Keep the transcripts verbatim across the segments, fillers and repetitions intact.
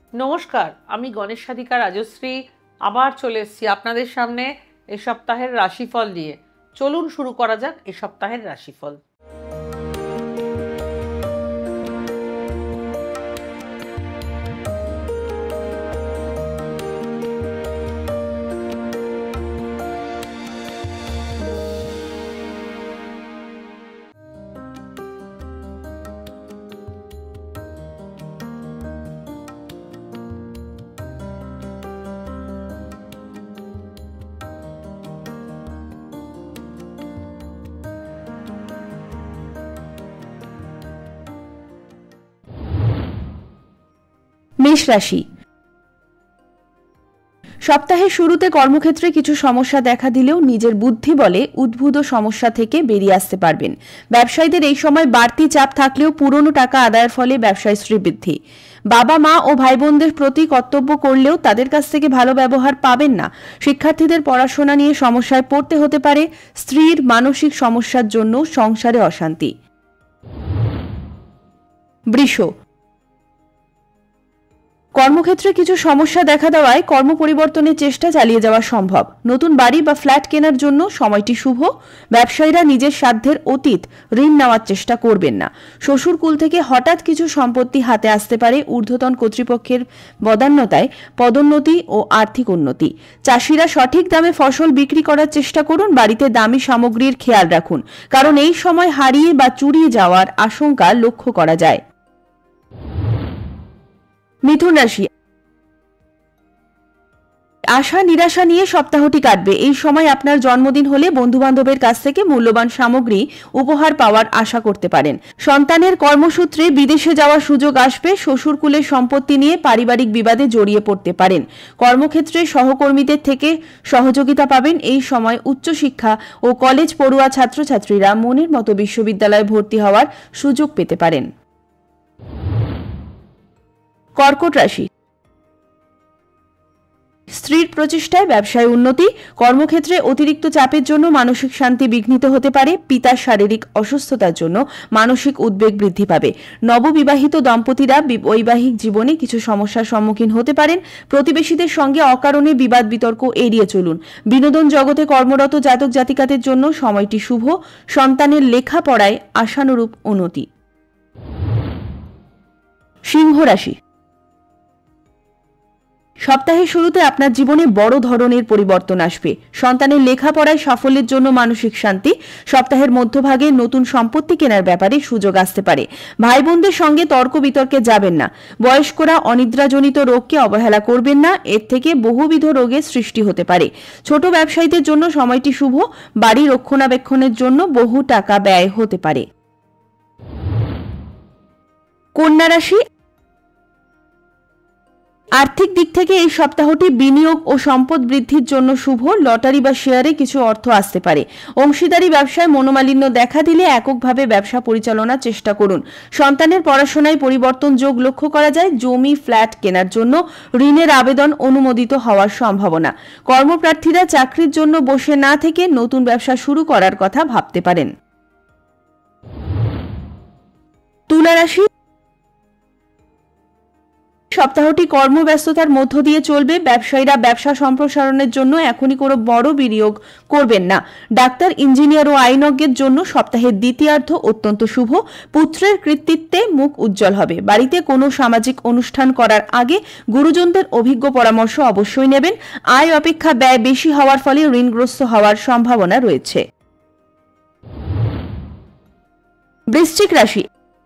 নমস্কার, আমি গণেশ সাধিকা রাজশ্রী আবার চলে এসেছি আপনাদের সামনে এই সপ্তাহের রাশিফল নিয়ে। চলুন শুরু করা যাক এই সপ্তাহের রাশিফল। মেষ রাশি। সপ্তাহের শুরুতে কর্মক্ষেত্রে কিছু সমস্যা দেখা দিলেও নিজের বুদ্ধি বলে উদ্ভূত সমস্যা থেকে বেরিয়ে আসতে পারবেন। ব্যবসায়ীদের এই সময় বাড়তি চাপ থাকলেও পুরনো টাকা আদায়ের ফলে ব্যবসায় শ্রীবৃদ্ধি। বাবা মা ও ভাই বোনদের প্রতি কর্তব্য করলেও তাদের কাছ থেকে ভালো ব্যবহার পাবেন না। শিক্ষার্থীদের পড়াশোনা নিয়ে সমস্যায় পড়তে হতে পারে। স্ত্রীর মানসিক সমস্যার জন্য সংসারে অশান্তি। বৃষ। কর্মক্ষেত্রে কিছু সমস্যা দেখা দেওয়ায় কর্ম পরিবর্তনের চেষ্টা চালিয়ে যাওয়া সম্ভব। নতুন বাড়ি বা ফ্ল্যাট কেনার জন্য সময়টি শুভ। ব্যবসায়ীরা নিজের সাধ্যের অতীত ঋণ নেওয়ার চেষ্টা করবেন না। শ্বশুরকুল থেকে হঠাৎ কিছু সম্পত্তি হাতে আসতে পারে। ঊর্ধ্বতন কর্তৃপক্ষের বদান্যতায় পদোন্নতি ও আর্থিক উন্নতি। চাষিরা সঠিক দামে ফসল বিক্রি করার চেষ্টা করুন। বাড়িতে দামি সামগ্রীর খেয়াল রাখুন, কারণ এই সময় হারিয়ে বা চুরিয়ে যাওয়ার আশঙ্কা লক্ষ্য করা যায়। মিথুন রাশি। আশা নিরাশা নিয়ে সপ্তাহটি কাটবে। এই সময় আপনার জন্মদিন হলে বন্ধুবান্ধবের কাছ থেকে মূল্যবান সামগ্রী উপহার পাওয়ার আশা করতে পারেন। সন্তানের কর্মসূত্রে বিদেশে যাওয়ার সুযোগ আসবে। শ্বশুরকুলের সম্পত্তি নিয়ে পারিবারিক বিবাদে জড়িয়ে পড়তে পারেন। কর্মক্ষেত্রে সহকর্মীদের থেকে সহযোগিতা পাবেন। এই সময় উচ্চশিক্ষা ও কলেজ পড়ুয়া ছাত্রছাত্রীরা মনের মতো বিশ্ববিদ্যালয়ে ভর্তি হওয়ার সুযোগ পেতে পারেন। কর্কট রাশি। স্ত্রীর প্রচেষ্টায় ব্যবসায় উন্নতি। কর্মক্ষেত্রে অতিরিক্ত চাপের জন্য মানসিক শান্তি বিঘ্নিত হতে পারে। পিতার শারীরিক অসুস্থতার জন্য মানসিক উদ্বেগ বৃদ্ধি পাবে। নববিবাহিত দম্পতিরা বৈবাহিক জীবনে কিছু সমস্যার সম্মুখীন হতে পারেন। প্রতিবেশীদের সঙ্গে অকারণে বিবাদ বিতর্ক এড়িয়ে চলুন। বিনোদন জগতে কর্মরত জাতক জাতিকাদের জন্য সময়টি শুভ। সন্তানের লেখাপড়ায় আশানুরূপ উন্নতি। সিংহ রাশি। সপ্তাহের শুরুতে আপনার জীবনে বড় ধরনের পরিবর্তন আসবে। সন্তানের লেখাপড়ায় সাফল্যের জন্য মানসিক শান্তি। সপ্তাহের মধ্যভাগে নতুন সম্পত্তি কেনার ব্যাপারে সুযোগ আসতে পারে। ভাই বোনদের সঙ্গে তর্ক বিতর্কে যাবেন না। বয়স্করা অনিদ্রাজনিত রোগকে অবহেলা করবেন না, এর থেকে বহুবিধ রোগের সৃষ্টি হতে পারে। ছোট ব্যবসায়ীদের জন্য সময়টি শুভ। বাড়ি রক্ষণাবেক্ষণের জন্য বহু টাকা ব্যয় হতে পারে। কন্যা রাশি। আর্থিক দিক থেকে এই সপ্তাহটি বিনিয়োগ ও সম্পদ বৃদ্ধির জন্য শুভ। লটারি বা শেয়ারে কিছু অর্থ আসতে পারে। অংশীদারি ব্যবসায় মনোমালিন্য দেখা দিলে এককভাবে ব্যবসা পরিচালনার চেষ্টা করুন। সন্তানের পড়াশোনায় পরিবর্তন যোগ লক্ষ্য করা যায়। জমি ফ্ল্যাট কেনার জন্য ঋণের আবেদন অনুমোদিত হওয়ার সম্ভাবনা। কর্মপ্রার্থীরা চাকরির জন্য বসে না থেকে নতুন ব্যবসা শুরু করার কথা ভাবতে পারেন। তুলা রাশি। সপ্তাহটি কর্মব্যস্ততার মধ্য দিয়ে চলবে। ব্যবসায়ীরা ব্যবসা সম্প্রসারণের জন্য এখনই কোনো বড় বিনিয়োগ করবেন না। ডাক্তার, ইঞ্জিনিয়ার ও আইনজ্ঞের জন্য সপ্তাহের দ্বিতীয়ার্ধ অত্যন্ত শুভ। পুত্রের কৃতিত্বে মুখ উজ্জ্বল হবে। বাড়িতে কোনো সামাজিক অনুষ্ঠান করার আগে গুরুজনদের অভিজ্ঞ পরামর্শ অবশ্যই নেবেন। আয় অপেক্ষা ব্যয় বেশি হওয়ার ফলে ঋণগ্রস্ত হওয়ার সম্ভাবনা রয়েছে। বৃশ্চিক রাশি।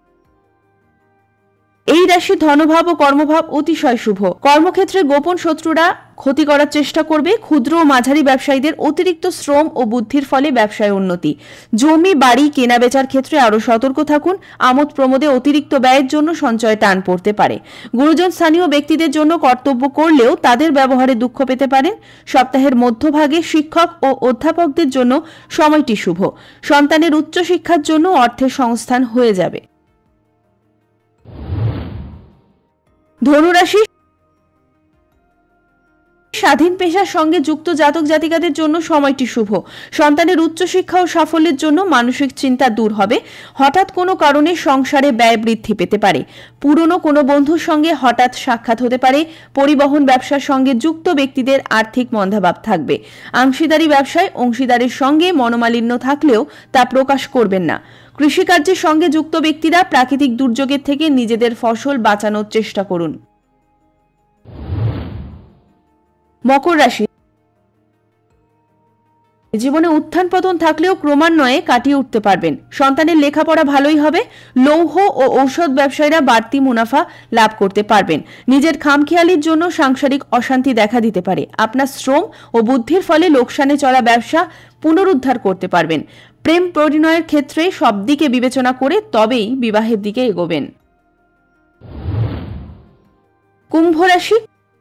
এই রাশি ধনভাব ও কর্মভাব অতিশয় শুভ। কর্মক্ষেত্রে গোপন শত্রুরা ক্ষতি করার চেষ্টা করবে। ক্ষুদ্র ও মাঝারি ব্যবসায়ীদের অতিরিক্ত শ্রম ও বুদ্ধির ফলে ব্যবসায় উন্নতি। জমি বাড়ি কেনা বেচার ক্ষেত্রে আরও সতর্ক থাকুন। আমোদ প্রমোদে অতিরিক্ত ব্যয়ের জন্য সঞ্চয় টান পড়তে পারে। গুরুজন স্থানীয় ব্যক্তিদের জন্য কর্তব্য করলেও তাদের ব্যবহারে দুঃখ পেতে পারেন। সপ্তাহের মধ্যভাগে শিক্ষক ও অধ্যাপকদের জন্য সময়টি শুভ। সন্তানের উচ্চশিক্ষার জন্য অর্থের সংস্থান হয়ে যাবে। ধনুরাশি। স্বাধীন পেশার সঙ্গে যুক্ত জাতক জাতিকাদের জন্য সময়টি শুভ। সন্তানের উচ্চশিক্ষা ও সাফল্যের জন্য মানসিক চিন্তা দূর হবে। হঠাৎ কোনো কারণে সংসারে ব্যয় বৃদ্ধি পেতে পারে। পুরনো কোনো বন্ধুর সঙ্গে হঠাৎ সাক্ষাৎ হতে পারে। পরিবহন ব্যবসার সঙ্গে যুক্ত ব্যক্তিদের আর্থিক মন্দাভাব থাকবে। অংশীদারি ব্যবসায় অংশীদারের সঙ্গে মনোমালিন্য থাকলেও তা প্রকাশ করবেন না। কৃষিকার্যের সঙ্গে যুক্ত ব্যক্তিরা প্রাকৃতিক দুর্যোগের থেকে নিজেদের ফসল বাঁচানোর চেষ্টা করুন। মকর রাশি, জীবনে উত্থান পতন থাকলেও ক্রমান্বয়ে কাটিয়ে উঠতে পারবেন। সন্তানের লেখাপড়া ভালোই হবে। লৌহ ও ঔষধ ব্যবসায়ীরা বাড়তি মুনাফা লাভ করতে পারবেন। নিজের খামখেয়ালির জন্য সাংসারিক অশান্তি দেখা দিতে পারে। আপনার শ্রম ও বুদ্ধির ফলে লোকসানে চলা ব্যবসা পুনরুদ্ধার করতে পারবেন। প্রেম পরিণয়ের ক্ষেত্রে সব দিকে বিবেচনা করে তবেই বিবাহের দিকে এগোবেন। কুম্ভ রাশি,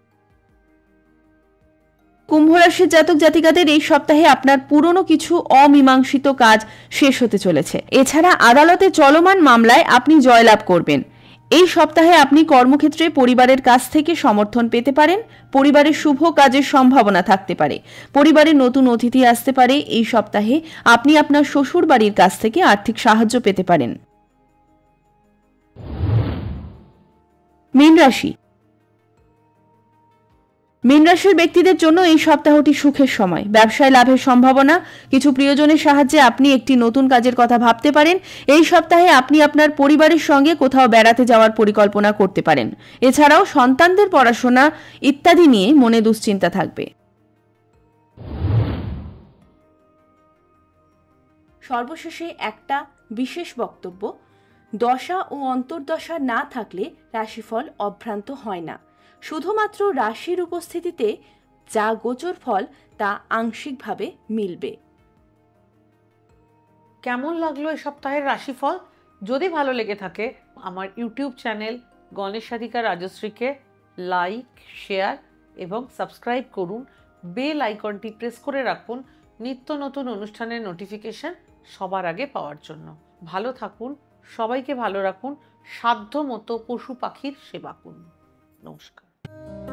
কুম্ভ রাশির জাতক জাতিকাদের এই সপ্তাহে আপনার পুরনো কিছু অমীমাংসিত কাজ শেষ হতে চলেছে। এছাড়া আদালতে চলমান মামলায় আপনি জয়লাভ করবেন। এই সপ্তাহে আপনি কর্মক্ষেত্রে পরিবারের কাছ থেকে সমর্থন পেতে পারেন। পরিবারের শুভ কাজের সম্ভাবনা থাকতে পারে। পরিবারের নতুন অতিথি আসতে পারে। এই সপ্তাহে আপনি আপনার শ্বশুর বাড়ির কাছ থেকে আর্থিক সাহায্য পেতে পারেন। মীন রাশি, মীন রাশির ব্যক্তিদের জন্য এই সপ্তাহটি সুখের সময়। ব্যবসায় লাভের সম্ভাবনা। কিছু প্রিয়জনের সাহায্যে আপনি একটি নতুন কাজের কথা ভাবতে পারেন। এই সপ্তাহে আপনি আপনার পরিবারের সঙ্গে কোথাও বেড়াতে যাওয়ার পরিকল্পনা করতে পারেন। এছাড়াও সন্তানদের পড়াশোনা ইত্যাদি নিয়ে মনে দুশ্চিন্তা থাকবে। সর্বশেষে একটা বিশেষ বক্তব্য, দশা ও অন্তর্দশা না থাকলে রাশিফল অভ্রান্ত হয় না। শুধুমাত্র রাশির উপস্থিতিতে যা গোচর ফল তা আংশিকভাবে মিলবে। কেমন লাগলো এই সপ্তাহের রাশিফল? যদি ভালো লেগে থাকে আমার ইউটিউব চ্যানেল গণেশ সাধিকা রাজশ্রীকে লাইক, শেয়ার এবং সাবস্ক্রাইব করুন। বেল আইকনটি প্রেস করে রাখুন নিত্য নতুন অনুষ্ঠানের নোটিফিকেশন সবার আগে পাওয়ার জন্য। ভালো থাকুন, সবাইকে ভালো রাখুন, সাধ্য মতো পশু পাখির সেবা করুন। নমস্কার।